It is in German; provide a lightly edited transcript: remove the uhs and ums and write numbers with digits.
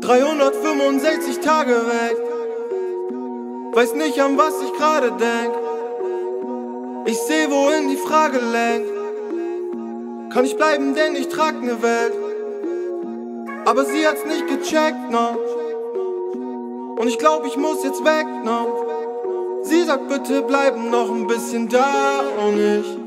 365 Tage weg, weiß nicht an was ich gerade denk. Ich seh wohin die Frage lenkt. Kann ich bleiben, denn ich trag ne Welt. Aber sie hat's nicht gecheckt, no. Und ich glaub, ich muss jetzt weg, no. Sie sagt bitte bleiben noch ein bisschen da und ich